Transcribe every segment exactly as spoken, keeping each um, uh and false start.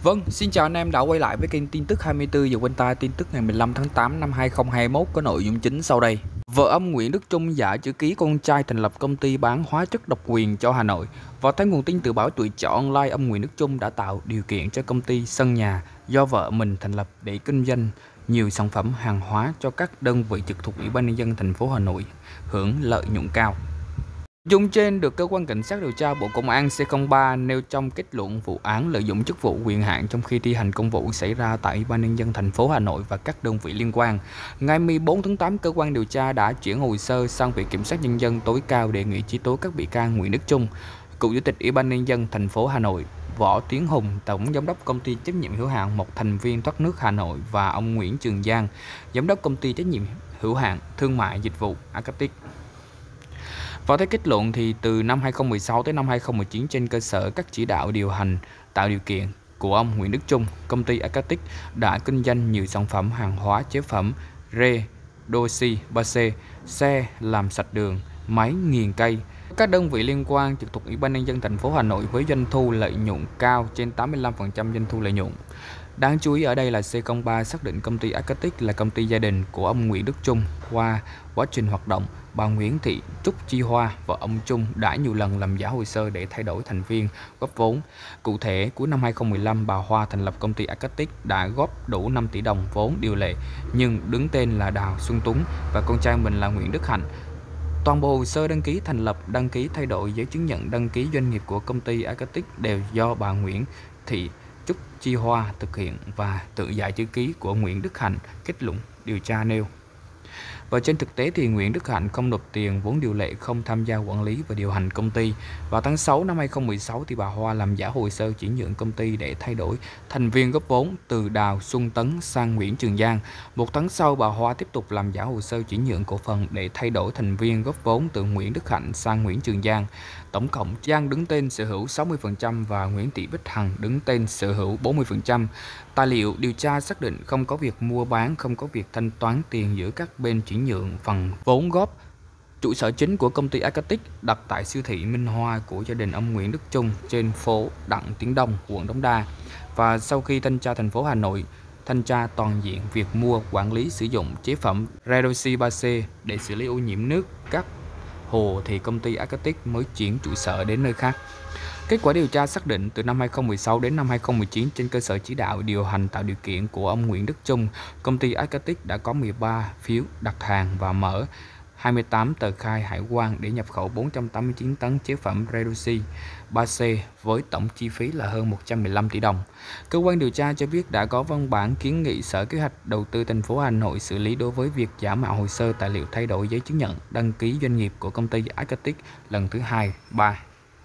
Vâng, xin chào anh em đã quay lại với kênh tin tức hai mươi tư giờ quanh ta. Tin tức ngày mười lăm tháng tám năm hai nghìn không trăm hai mươi mốt có nội dung chính sau đây. Vợ ông Nguyễn Đức Chung giả chữ ký con trai thành lập công ty bán hóa chất độc quyền cho Hà Nội. Và theo nguồn tin từ báo Tuổi Trẻ Online, ông Nguyễn Đức Chung đã tạo điều kiện cho công ty sân nhà do vợ mình thành lập để kinh doanh nhiều sản phẩm hàng hóa cho các đơn vị trực thuộc Ủy ban nhân dân thành phố Hà Nội hưởng lợi nhuận cao. Dung trên được cơ quan cảnh sát điều tra Bộ Công an C không ba nêu trong kết luận vụ án lợi dụng chức vụ quyền hạn trong khi thi hành công vụ xảy ra tại Ủy ban nhân dân thành phố Hà Nội và các đơn vị liên quan. Ngày mười bốn tháng tám, cơ quan điều tra đã chuyển hồ sơ sang Viện Kiểm sát Nhân dân tối cao đề nghị truy tố các bị can Nguyễn Đức Chung, cựu chủ tịch Ủy ban nhân dân thành phố Hà Nội, Võ Tiến Hùng, tổng giám đốc công ty trách nhiệm hữu hạn một thành viên thoát nước Hà Nội và ông Nguyễn Trường Giang, giám đốc công ty trách nhiệm hữu hạn thương mại dịch vụ Arctic. Và theo kết luận thì từ năm hai nghìn không trăm mười sáu tới năm hai nghìn không trăm mười chín, trên cơ sở các chỉ đạo điều hành tạo điều kiện của ông Nguyễn Đức Chung, công ty Arctic đã kinh doanh nhiều sản phẩm hàng hóa chế phẩm Redoxy ba C, xe làm sạch đường, máy nghiền cây. Các đơn vị liên quan trực thuộc Ủy ban nhân dân thành phố Hà Nội với doanh thu lợi nhuận cao trên tám mươi lăm phần trăm doanh thu lợi nhuận. Đáng chú ý ở đây là C không ba xác định công ty Arctic là công ty gia đình của ông Nguyễn Đức Chung. Qua quá trình hoạt động, bà Nguyễn Thị Trúc Chi Hoa, vợ ông Chung, đã nhiều lần làm giả hồ sơ để thay đổi thành viên góp vốn. Cụ thể, cuối năm hai nghìn không trăm mười lăm, bà Hoa thành lập công ty Arctic đã góp đủ năm tỷ đồng vốn điều lệ nhưng đứng tên là Đào Xuân Tuấn và con trai mình là Nguyễn Đức Hạnh. Toàn bộ hồ sơ đăng ký thành lập, đăng ký thay đổi giấy chứng nhận đăng ký doanh nghiệp của công ty Arctic đều do bà Nguyễn Thị Trúc Chi Hoa thực hiện và tự giải chữ ký của Nguyễn Đức Hạnh, kết luận điều tra nêu. Và trên thực tế thì Nguyễn Đức Hạnh không nộp tiền vốn điều lệ, không tham gia quản lý và điều hành công ty. Vào tháng sáu năm hai nghìn không trăm mười sáu thì bà Hoa làm giả hồ sơ chuyển nhượng công ty để thay đổi thành viên góp vốn từ Đào Xuân Tấn sang Nguyễn Trường Giang. Một tháng sau, bà Hoa tiếp tục làm giả hồ sơ chuyển nhượng cổ phần để thay đổi thành viên góp vốn từ Nguyễn Đức Hạnh sang Nguyễn Trường Giang. Tổng cộng Giang đứng tên sở hữu sáu mươi phần trăm và Nguyễn Thị Bích Hằng đứng tên sở hữu bốn mươi phần trăm. Tài liệu điều tra xác định không có việc mua bán, không có việc thanh toán tiền giữa các bên chuyển nhượng phần vốn góp. Trụ sở chính của công ty Arctic đặt tại siêu thị Minh Hoa của gia đình ông Nguyễn Đức Chung trên phố Đặng Tiến Đông, quận Đống Đa. Và sau khi thanh tra thành phố Hà Nội thanh tra toàn diện việc mua, quản lý, sử dụng chế phẩm Redoxy ba C để xử lý ô nhiễm nước các hồ thì công ty Arctic mới chuyển trụ sở đến nơi khác. Kết quả điều tra xác định từ năm hai nghìn không trăm mười sáu đến năm hai nghìn không trăm mười chín, trên cơ sở chỉ đạo điều hành tạo điều kiện của ông Nguyễn Đức Chung, công ty Arctic đã có mười ba phiếu đặt hàng và mở hai mươi tám tờ khai hải quan để nhập khẩu bốn trăm tám mươi chín tấn chế phẩm Redoxy ba C với tổng chi phí là hơn một trăm mười lăm tỷ đồng. Cơ quan điều tra cho biết đã có văn bản kiến nghị Sở Kế hoạch Đầu tư thành phố Hà Nội xử lý đối với việc giả mạo hồ sơ tài liệu thay đổi giấy chứng nhận đăng ký doanh nghiệp của công ty Arctic lần thứ hai, ba.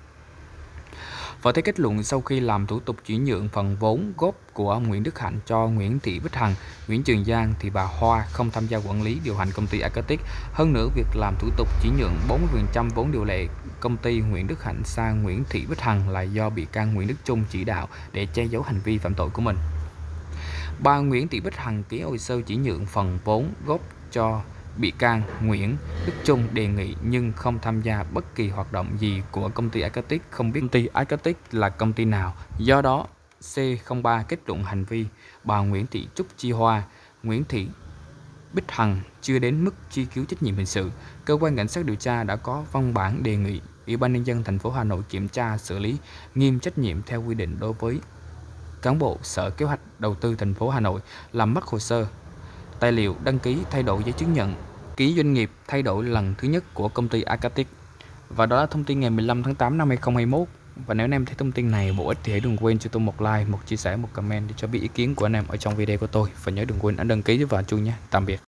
Và theo kết luận, sau khi làm thủ tục chuyển nhượng phần vốn góp của ông Nguyễn Đức Hạnh cho Nguyễn Thị Bích Hằng, Nguyễn Trường Giang thì bà Hoa không tham gia quản lý điều hành công ty Arctic. Hơn nữa, việc làm thủ tục chuyển nhượng bốn mươi phần trăm vốn điều lệ công ty Nguyễn Đức Hạnh sang Nguyễn Thị Bích Hằng là do bị can Nguyễn Đức Chung chỉ đạo để che giấu hành vi phạm tội của mình. Bà Nguyễn Thị Bích Hằng ký hồ sơ chuyển nhượng phần vốn góp cho bị can Nguyễn Đức Chung đề nghị nhưng không tham gia bất kỳ hoạt động gì của công ty Arctic, không biết công ty Arctic là công ty nào. Do đó, C không ba kết luận hành vi bà Nguyễn Thị Trúc Chi Hoa, Nguyễn Thị Bích Hằng chưa đến mức truy cứu trách nhiệm hình sự. Cơ quan cảnh sát điều tra đã có văn bản đề nghị Ủy ban nhân dân thành phố Hà Nội kiểm tra xử lý nghiêm trách nhiệm theo quy định đối với cán bộ Sở Kế hoạch Đầu tư thành phố Hà Nội làm mất hồ sơ tài liệu đăng ký thay đổi giấy chứng nhận ký doanh nghiệp thay đổi lần thứ nhất của công ty Arctic. Và đó là thông tin ngày mười lăm tháng tám năm hai nghìn không trăm hai mươi mốt. Và nếu anh em thấy thông tin này bổ ích thì hãy đừng quên cho tôi một like, một chia sẻ, một comment để cho biết ý kiến của anh em ở trong video của tôi. Và nhớ đừng quên ấn đăng ký và chuông nhé. Tạm biệt.